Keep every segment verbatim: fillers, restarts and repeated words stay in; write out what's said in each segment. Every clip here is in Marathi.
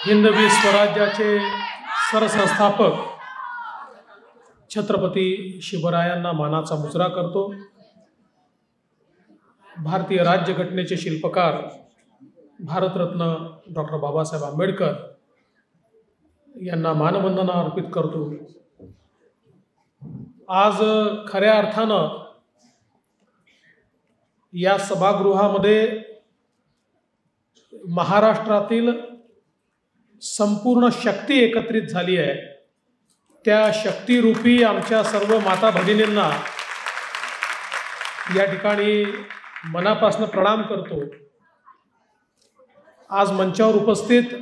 हिंदवी स्वराज्याचे सरसंस्थापक छत्रपती शिवरायांना मानाचा मुजरा करतो। भारतीय राज्यघटनेचे शिल्पकार भारतरत्न डॉक्टर बाबासाहेब आंबेडकर यांना मानवंदना अर्पित करतो। आज खऱ्या अर्थानं या सभागृहामध्ये महाराष्ट्रातील संपूर्ण शक्ती एकत्रित झाली आहे। त्या शक्तिरूपी आमच्या सर्व माता भगिनींना या ठिकाणी मनापासून प्रणाम करतो। आज मंचावर उपस्थित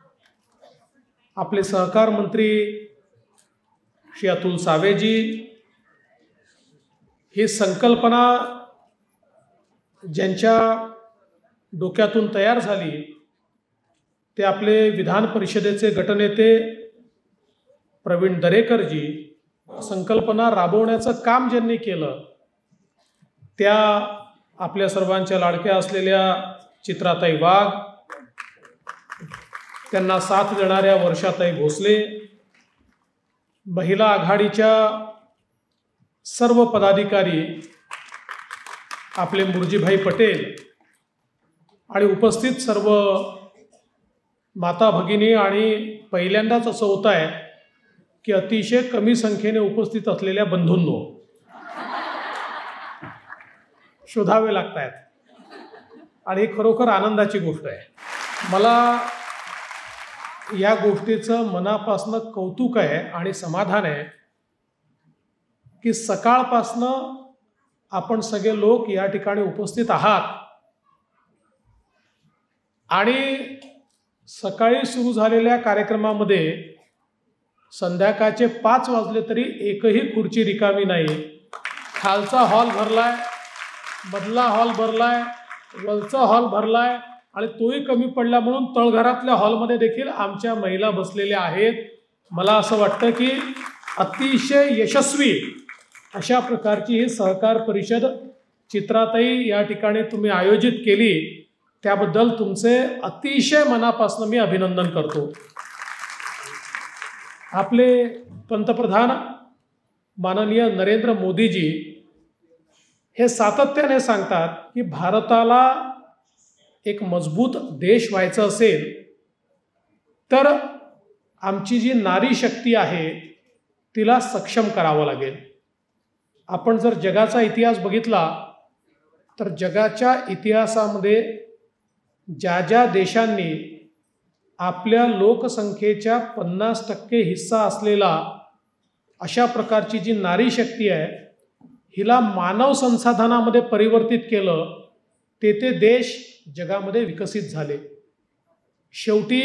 आपले सहकार मंत्री श्री अतुल सावेजी, ही संकल्पना ज्यांच्या डोक्यातून तयार झाली ते आपले विधान परिषदेचे गटनेते प्रवीण दरेकरजी, संकल्पना राबवण्याचं काम ज्यांनी केलं त्या आपल्या सर्वांच्या लाडक्या असलेल्या चित्राताई वाघ, त्यांना साथ देणाऱ्या वर्षाताई भोसले, महिला आघाडीच्या सर्व पदाधिकारी आपले मुरजीभाई पटेल आणि उपस्थित सर्व माता भगिनी, आणि पहिल्यांदाच असं होत आहे की अतिशय कमी संख्येने उपस्थित असलेल्या बंधूंनो शोधावे लागत आहेत आणि ही खरोखर आनंदाची गोष्ट आहे। मला या गोष्टीचं मनापासनं कौतुक आहे आणि समाधान आहे की सकाळपासनं आपण सगळे लोक या ठिकाणी उपस्थित आहात आणि सकाळी सुरू झालेल्या कार्यक्रमामध्ये संध्याकाळचे पाच वाजले तरी एकही खुर्ची रिकामी नाही। खालचा हॉल भरलाय, मधला हॉल भरलाय, वरचा हॉल भरलाय आणि तोही कमी पडला म्हणून तळघरातल्या हॉलमध्ये देखील आमच्या महिला बसलेल्या आहेत। मला असं वाटतं की अतिशय यशस्वी अशा प्रकारची ही सहकार परिषद चित्राताई या ठिकाणी तुम्ही आयोजित केली, त्याबद्दल तुमचे अतिशय मनापासून मी अभिनंदन करतो। आपले पंतप्रधान माननीय नरेंद्र मोदीजी हे सातत्याने सांगतात की भारताला एक मजबूत देश व्हायचं असेल तर आमची जी नारी शक्ती आहे तिला सक्षम करावं लागेल। आपण जर जगाचा इतिहास बघितला तर जगाच्या इतिहासामध्ये ज्या ज्या देशांनी आपल्या लोकसंख्येच्या पन्नास टक्के हिस्सा असलेला अशा प्रकारची जी नारी शक्ती आहे हिला मानव संसाधनामध्ये परिवर्तित केलं, ते ते देश जगामध्ये विकसित झाले। शेवटी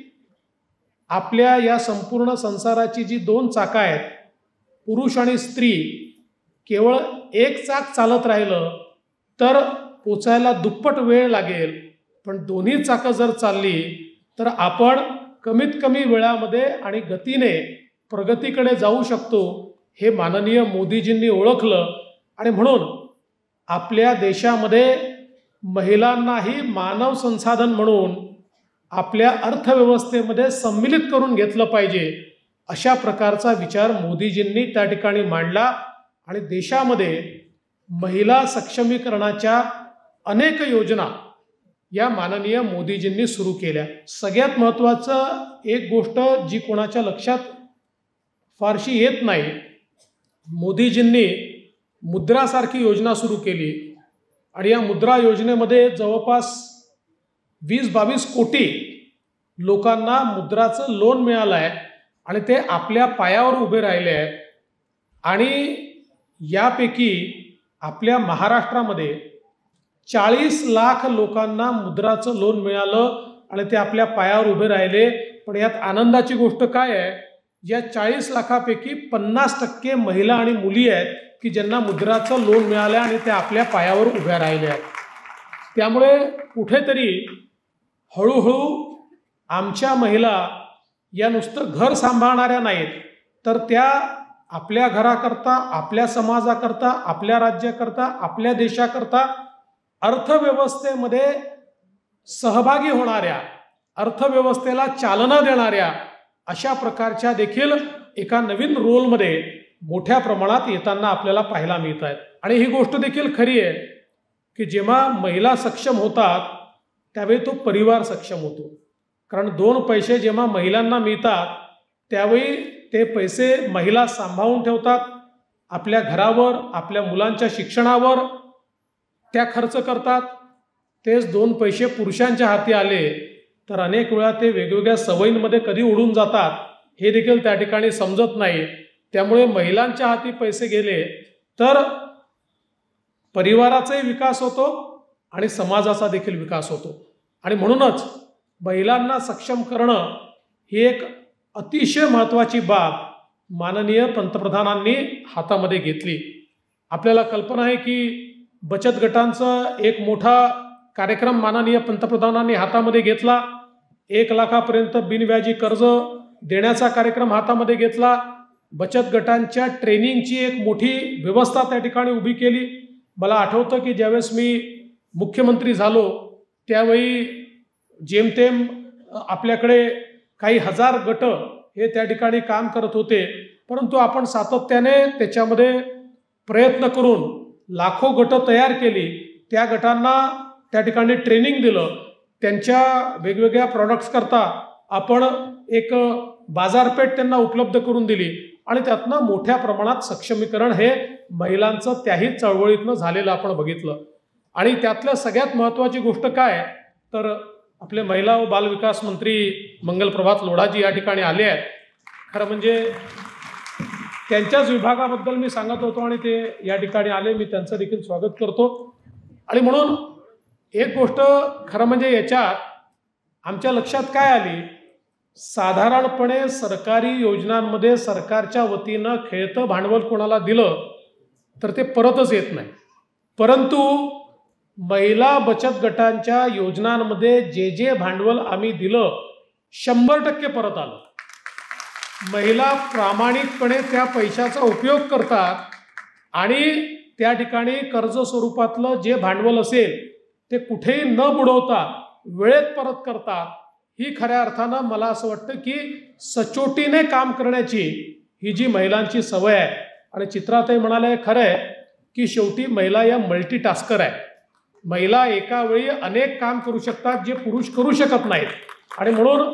आपल्या या संपूर्ण संसाराची जी दोन चाकं आहेत, पुरुष आणि स्त्री, केवळ एक चाक चालत राहिलं तर पोचायला दुप्पट वेळ लागेल, पण दोन्ही चाकं जर चालली तर आपण कमीत कमी वेळामध्ये आणि गतीने प्रगतीकडे जाऊ शकतो, हे माननीय मोदीजींनी ओळखलं आणि म्हणून आपल्या देशामध्ये महिलांनाही मानव संसाधन म्हणून आपल्या अर्थव्यवस्थेमध्ये सम्मिलित करून घेतलं पाहिजे, अशा प्रकारचा विचार मोदीजींनी त्या ठिकाणी मांडला आणि देशामध्ये महिला सक्षमीकरणाच्या अनेक योजना या माननीय मोदीजींनी सुरू केल्या। सगळ्यात महत्त्वाचं एक गोष्ट जी कोणाच्या लक्षात फारशी येत नाही, मोदीजींनी मुद्रासारखी योजना सुरू केली आणि या मुद्रा योजनेमध्ये जवळपास वीस बावीस कोटी लोकांना मुद्राचं लोन मिळालं आहे आणि ते आपल्या पायावर उभे राहिले आहेत। आणि यापैकी आपल्या महाराष्ट्रामध्ये चाळीस लाख लोकांना मुद्राचं लोन मिळालं आणि ते आपल्या पायावर उभे राहिले। पण यात आनंदाची गोष्ट काय आहे, या चाळीस लाखापैकी पन्नास टक्के महिला आणि मुली आहेत की ज्यांना मुद्राचं लोन मिळालं आणि ते आपल्या पायावर उभ्या राहिले आहेत। त्यामुळे कुठेतरी हळूहळू आमच्या महिला या नुसतं घर सांभाळणाऱ्या नाहीत, तर त्या आपल्या घराकरता, आपल्या समाजाकरता, आपल्या राज्याकरता, आपल्या देशाकरता अर्थव्यवस्थेमध्ये सहभागी होणाऱ्या अर्थव्यवस्थेला चालना देणाऱ्या अशा प्रकारच्या देखील एका नवीन रोलमध्ये मोठ्या प्रमाणात येताना आपल्याला पाहायला मिळत आहेत. आणि ही गोष्ट देखील खरी आहे की जेव्हा महिला सक्षम होतात त्यावेळी तो परिवार सक्षम होतो. कारण दोन पैसे जेव्हा महिलांना मिळतात त्यावेळी ते पैसे महिला सांभाळून ठेवतात, आपल्या घरावर, आपल्या मुलांच्या शिक्षणावर त्या खर्च करतात. तेच दोन पैसे पुरुषांच्या हाती आले तर अनेक वेळा ते वेगवेगळ्या सवयींमध्ये कधी उडून जातात हे देखील त्या ठिकाणी समजत नाही. त्यामुळे महिलांच्या हाती पैसे गेले तर परिवाराचाही विकास होतो आणि समाजाचा देखील विकास होतो. आणि म्हणूनच महिलांना सक्षम करणं ही एक अतिशय महत्त्वाची बाब माननीय पंतप्रधानांनी हातामध्ये घेतली. आपल्याला कल्पना आहे की बचत गटांचा एक मोठा कार्यक्रम माननीय पंतप्रधानांनी हातामध्ये घेतला. एक लाखापर्यंत बिनव्याजी कर्ज देण्याचा कार्यक्रम हातामध्ये घेतला. बचत गटांच्या ट्रेनिंगची एक मोठी व्यवस्था त्या ठिकाणी उभी केली. मला आठवतं की ज्यावेळेस मी मुख्यमंत्री झालो त्यावेळी जेमतेम आपल्याकडे काही हजार गट हे त्या ठिकाणी काम करत होते, परंतु आपण सातत्याने त्याच्यामध्ये प्रयत्न करून लाखो गट तयार केली. त्या गटांना त्या ठिकाणी ट्रेनिंग दिलं, त्यांच्या वेगवेगळ्या प्रॉडक्ट्स करता आपण एक बाजारपेठ त्यांना उपलब्ध करून दिली आणि त्यातनं मोठ्या प्रमाणात सक्षमीकरण हे महिलांचं त्याही चळवळीतनं झालेलं आपण बघितलं. आणि त्यातल्या सगळ्यात महत्त्वाची गोष्ट काय तर आपले महिला व बालविकास मंत्री मंगलप्रभात लोढाजी या ठिकाणी आले आहेत. खरं म्हणजे त्यांच्याच विभागाबद्दल मी सांगत होतो आणि ते या ठिकाणी आले, मी त्यांचं देखील स्वागत करतो. आणि म्हणून एक गोष्ट खरं म्हणजे याच्यात आमच्या लक्षात काय आली, साधारणपणे सरकारी योजनांमध्ये सरकारच्या वतीनं खेळतं भांडवल कोणाला दिलं तर ते परतच येत नाही. परंतु महिला बचत गटांच्या योजनांमध्ये जे जे भांडवल आम्ही दिलं शंभर टक्के परत आलं. महिला प्रामाणिकपणे त्या पैशाचा उपयोग करतात आणि त्या ठिकाणी कर्ज स्वरूपातलं जे भांडवल असेल ते कुठेही न बुडवता वेळेत परत करतात. ही खऱ्या अर्थानं मला असं वाटतं की सचोटीने काम करण्याची ही जी महिलांची सवय आहे. आणि चित्राताई म्हणाले खरं आहे की शेवटी महिला या मल्टीटास्कर आहे. महिला एका वेळी अनेक काम करू शकतात जे पुरुष करू शकत नाहीत. आणि म्हणून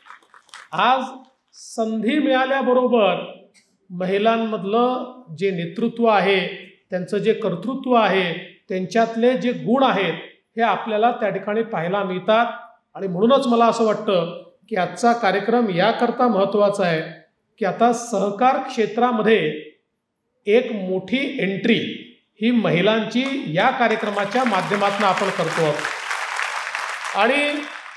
आज संधी मिळाल्याबरोबर महिलांमधलं जे नेतृत्व आहे, त्यांचं जे कर्तृत्व आहे, त्यांच्यातले जे गुण आहेत हे आपल्याला त्या ठिकाणी पाहायला मिळतात. आणि म्हणूनच मला असं वाटतं की आजचा कार्यक्रम याकरता महत्त्वाचा आहे की आता सहकार क्षेत्रामध्ये एक मोठी एंट्री ही महिलांची या कार्यक्रमाच्या माध्यमातून आपण करतो. आणि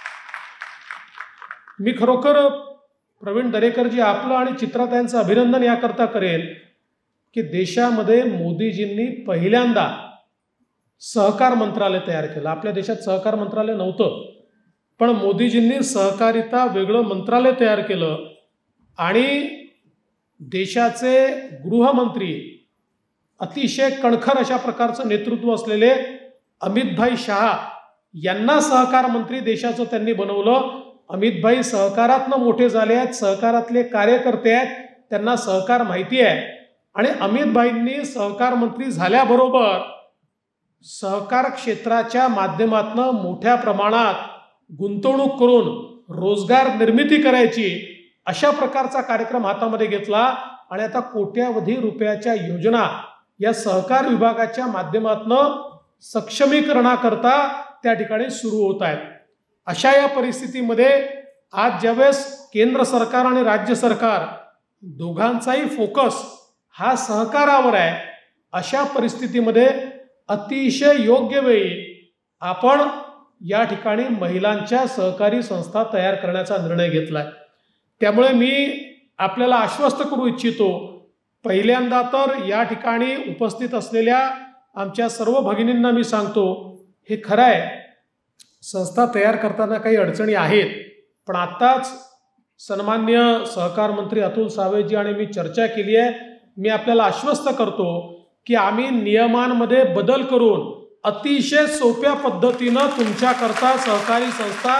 मी खरोखर प्रवीण दरेकरजी आपलं आणि चित्राताईंचं अभिनंदन याकरता करेल की देशामध्ये मोदीजींनी पहिल्यांदा सहकार मंत्रालय तयार केलं. आपल्या देशात सहकार मंत्रालय नव्हतं, पण मोदीजींनी सहकारिता वेगळं मंत्रालय तयार केलं. आणि देशाचे गृहमंत्री अतिशय कणखर अशा प्रकारचं नेतृत्व असलेले अमितभाई शहा यांना सहकार मंत्री देशाचं त्यांनी बनवलं. अमितभाई सहकारातनं मोठे झाले आहेत, सहकारातले कार्यकर्ते आहेत, त्यांना सहकार माहिती आहे. आणि अमितभाईंनी सहकार मंत्री झाल्याबरोबर सहकार क्षेत्राच्या माध्यमातून मोठ्या प्रमाणात गुंतवणूक करून रोजगार निर्मिती करायची अशा प्रकारचा कार्यक्रम हातामध्ये घेतला. आणि आता कोट्यावधी रुपयाच्या योजना या सहकार विभागाच्या माध्यमातून सक्षमीकरणाकरता त्या ठिकाणी सुरू होत आहेत. अशा या परिस्थितीमध्ये आज ज्यावेळेस केंद्र सरकार आणि राज्य सरकार दोघांचाही फोकस हा सहकारावर आहे, अशा परिस्थितीमध्ये अतिशय योग्य वेळी आपण या ठिकाणी महिलांच्या सहकारी संस्था तयार करण्याचा निर्णय घेतलाय. त्यामुळे मी आपल्याला आश्वस्त करू इच्छितो, पहिल्यांदा तर या ठिकाणी उपस्थित असलेल्या आमच्या सर्व भगिनींना मी सांगतो, हे खरं आहे संस्था तयार करताना काही अडचणी आहेत, पण आत्ताच सन्माननीय सहकार मंत्री अतुल सावेजी आणि मी चर्चा केली आहे. मी आपल्याला आश्वस्त करतो की आम्ही नियमांमध्ये बदल करून अतिशय सोप्या पद्धतीनं तुमच्याकरता सहकारी संस्था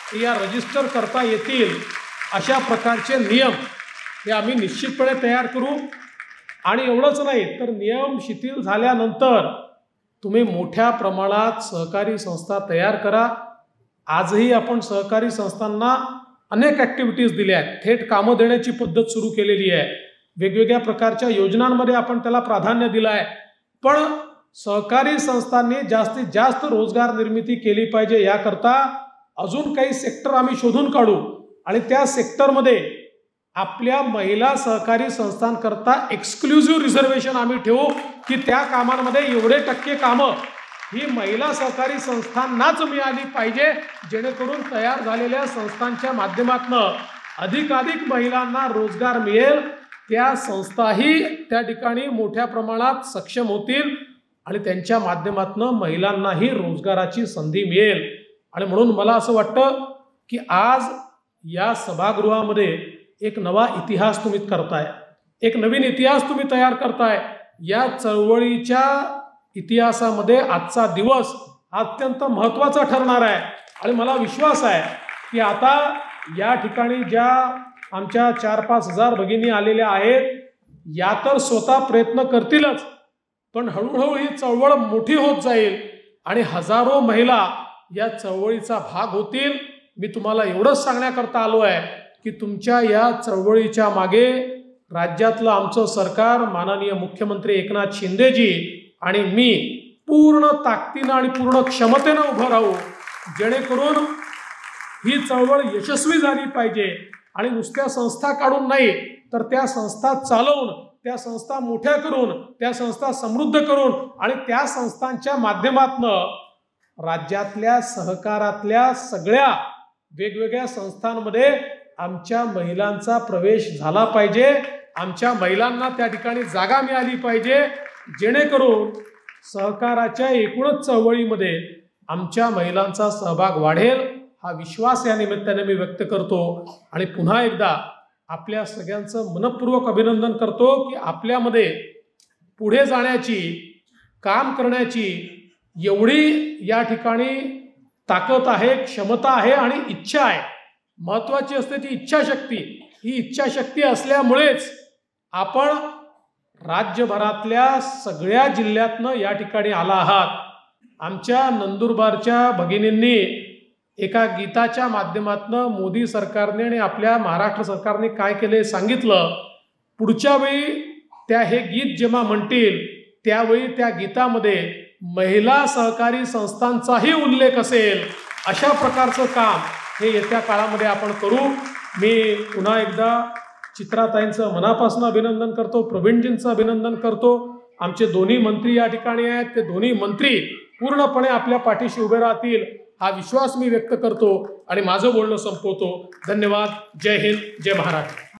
या रजिस्टर करता येतील अशा प्रकारचे नियम हे आम्ही निश्चितपणे तयार करू. आणि एवढंच नाही तर नियम शिथिल झाल्यानंतर तुम्ही मोठ्या प्रमाणात सहकारी संस्था तयार करा. आजही आपण सहकारी संस्थांना अनेक ॲक्टिव्हिटीज दिल्या आहेत. थेट कामं देण्याची पद्धत सुरू केलेली आहे. वेगवेगळ्या प्रकारच्या योजनांमध्ये आपण त्याला प्राधान्य दिलं आहे. पण सहकारी संस्थांनी जास्तीत जास्त रोजगार निर्मिती केली पाहिजे याकरता अजून काही सेक्टर आम्ही शोधून काढू आणि त्या सेक्टरमध्ये आपल्या महिला सहकारी संस्थांकरता एक्सक्लुझिव्ह रिझर्वेशन आम्ही ठेवू की त्या कामांमध्ये एवढे टक्के कामं ही महिला सहकारी संस्थांनाच मिळाली पाहिजे, जेणेकरून तयार झालेल्या संस्थांच्या माध्यमातून अधिकाधिक महिलांना रोजगार मिळेल. त्या संस्थाही त्या ठिकाणी मोठ्या प्रमाणात सक्षम होतील आणि त्यांच्या माध्यमातून महिलांनाही रोजगाराची संधी मिळेल. आणि म्हणून मला असं वाटतं की आज या सभागृहामध्ये एक नवा इतिहास तुम्ही करताय, एक नवीन इतिहास तुम्ही तयार करताय. या चळवळीच्या इतिहासामध्ये आजचा दिवस अत्यंत महत्त्वाचा ठरणार आहे. आणि मला विश्वास आहे की आता या ठिकाणी ज्या आमच्या चार पाच हजार भगिनी आलेल्या आहेत या तर स्वतः प्रयत्न करतीलच, पण हळूहळू ही चळवळ मोठी होत जाईल आणि हजारो महिला या चळवळीचा भाग होतील. मी तुम्हाला एवढंच सांगण्याकरता आलो आहे की तुमच्या या चळवळीच्या मागे राज्यातलं आमचं सरकार, माननीय मुख्यमंत्री एकनाथ शिंदेजी आणि मी पूर्ण ताकदीनं आणि पूर्ण क्षमतेनं उभं राहू, जेणेकरून ही चळवळ यशस्वी झाली पाहिजे. आणि नुसत्या संस्था काढून नाही तर त्या संस्था चालवून, त्या संस्था मोठ्या करून, त्या संस्था समृद्ध करून आणि त्या संस्थांच्या माध्यमातून राज्यातल्या सहकारातल्या सगळ्या वेगवेगळ्या संस्थांमध्ये आमच्या महिलांचा प्रवेश झाला पाहिजे. आमच्या महिलांना त्या ठिकाणी जागा मिळाली पाहिजे, जेणेकरून सहकाराच्या एकूणच चळवळीमध्ये आमच्या महिलांचा सहभाग वाढेल. हा विश्वास या निमित्ताने मी व्यक्त करतो. आणि पुन्हा एकदा आपल्या सगळ्यांचं मनपूर्वक अभिनंदन करतो की आपल्यामध्ये पुढे जाण्याची, काम करण्याची एवढी या ठिकाणी ताकद आहे, क्षमता आहे आणि इच्छा आहे. महत्त्वाची असते ती इच्छाशक्ती. ही इच्छाशक्ती असल्यामुळेच आपण राज्यभरातल्या सगळ्या जिल्ह्यातनं या ठिकाणी आला आहात. आमच्या नंदुरबारच्या भगिनींनी एका गीताच्या माध्यमातून मोदी सरकारने आणि आपल्या महाराष्ट्र सरकारने काय केले सांगितलं. पुढच्या वेळी त्या हे गीत जेव्हा म्हणतील त्यावेळी त्या गीतामध्ये महिला सहकारी संस्थांचाही उल्लेख असेल. अशा प्रकारचं काम हे येत्या काळामध्ये आपण करू. मी पुन्हा एकदा चित्राताईंचं मनापासून अभिनंदन करतो, प्रवीणजींचं अभिनंदन करतो. आमचे दोन्ही मंत्री या ठिकाणी आहेत. ते दोन्ही मंत्री पूर्णपणे आपल्या पाठीशी उभे राहतील हा विश्वास मी व्यक्त करतो आणि माझं बोलणं संपवतो. धन्यवाद. जय हिंद, जय महाराष्ट्र.